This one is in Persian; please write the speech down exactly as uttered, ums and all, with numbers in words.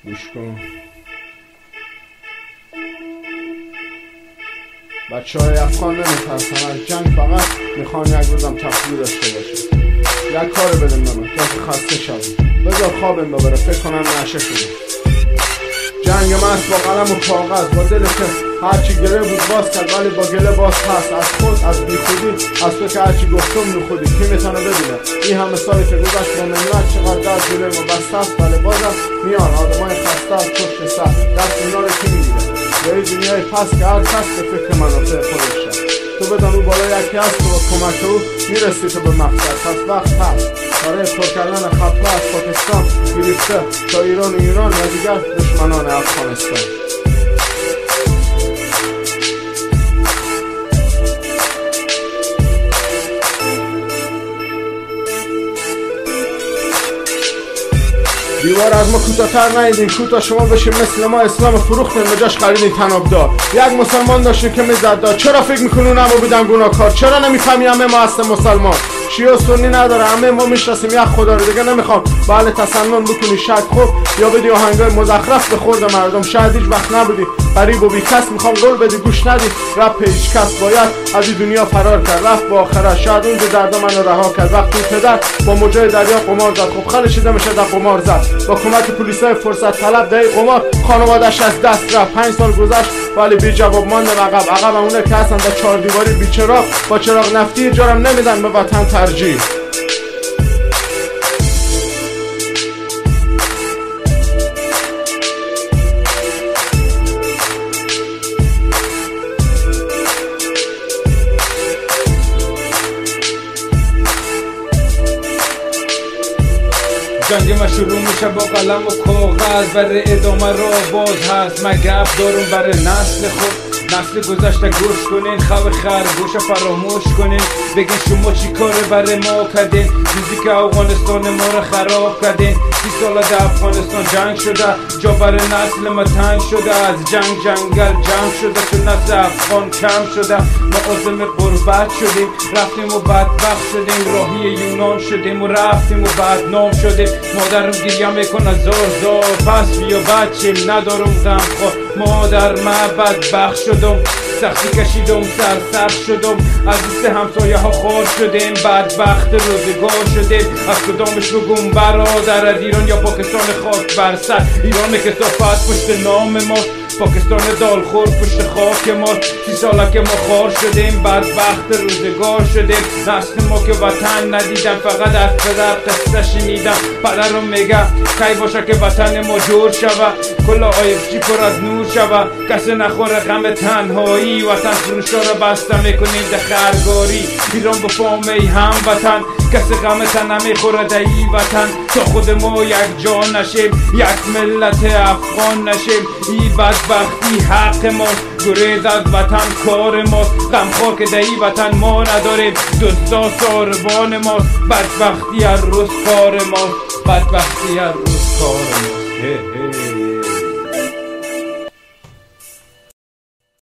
گوش کن. بچه های افغان نمیترسن از جنگ، فقط میخوان یک روزم تفریح داشته باشه. یک کار بدن به من جاست خسته شدم، بذار خوابم ببره، فکر کنم نشه شده. جنگ من است با قلم و کاغذ، با دل که هرچی گله بود باز کرد ولی با گله باز هست. از خود، از بی خودی، از تو که هرچی گفتم نخودی. کی میتونه ببینه این همه سالی که گذشت با ملت چقدر درد جلوی ما بسته است، ولی بازم میان آدمای خسته از پشت سر. دست اینا رو کی میگیره؟ به این دنیای پس که هر کس به فکر منافع خودش شد. تو بدان او بالا یکی هست و با کمک او میرسی تو به مقصد. پس وقت هست برای پر کردن خطوه از پاکستان گرفته تا ایران و ایران و دیگر دشمنان افغانستان. دیوار از ما کوتاه‌تر نیدین، کوتاه شما بشین مثل ما اسلام فروختین به جاش خریدین تنابدار. یک مسلمان داشتیم که میزد داد، چرا فکر میکنون همه بودن گناهکار؟ چرا نمیفهمی همه ما هستیم مسلمان؟ شیعه و سنی نداره، همه ما میشناسیم یک خدا رو. دیگه نمیخوام بله تسنن بکنی شک خوب یا بدی آهنگای مزخرف به خورد مردم. شاید هیچ وقت نبودی غریب و بی کس، میخوام قول بدی گوش ندی. رپ هیچ کس باید از این دنیا فرار کرد، رفت با آخرت. شاید اونجا درد منو رها کرد وقتی پدر با موجای دریا قمار زد. خب خلش دمشه در قمار زد با کمک پلیسای فرصت طلب. در قمار خانواده‌اش از دست رفت. پنج سال گذشت ولی بی جواب ماندم عقب. عقب اونه که هستن در چهار دیواری بی چراغ با چراغ نفتی، جارم نمیدن به وطن ترجیح. جنگ ما شروع میشه با قلم و کاغذ، برای ادامه را باز هست. من گپ دارم برای نسل خود، نسل گذشته گوش کنین. خواه خرگوش فراموش کنین، بگین شما چی کار برای ما کردین؟ روزی که افغانستان ما را خراب کردین. سی سال در افغانستان جنگ شده، جا برای نسل ما تنگ شده. از جنگ جنگل جمع شده، چون نسل افغان کم شده. ما عازم غربت شدیم، رفتیم و بدبخت شدیم. راهی یونان شدیم و رفتیم و بدنام شدیم. مادرم گریه میکنه زار زار، پس بیا بچه ندارم غم خور. مادر من بدبخت شدم، سختی کشیدم، سرسر شدم. از دست همسایه ها خار شدیم، بدبخت روزگار شدیم. از کدامش بگم برادر؟ از ایران یا پاکستان خاک بر سر؟ ایران کثافت پشت نام ما، پاکستان دالخور پشت خاک ما. سی ساله که ما خار شدیم، بدبخت روزگار شدیم. نسل ما که وطن ندیدن، فقط از پدر قصه شنیدن. پدرم میگه کی باشه که وطن ما جور شوه، کل آیفچی پر از نور شوه. کسی نخوره غم تنهایی، وطن فروشا را بسته میکنیم ده خرگاری. ایران با فامی هم وطن، کسی غم تن نمیخوره ده ای وطن. تا خود ما یک جان نشیم، یک ملت افغان نشیم. ای بدبختی حق ماست، گریز از وطن کار ماست. غمخوار که ده ای وطن ما نداریم، دوستا ساربان ماست. بدبختی هر روز کار ماست، بدبختی هر روز کار ماست.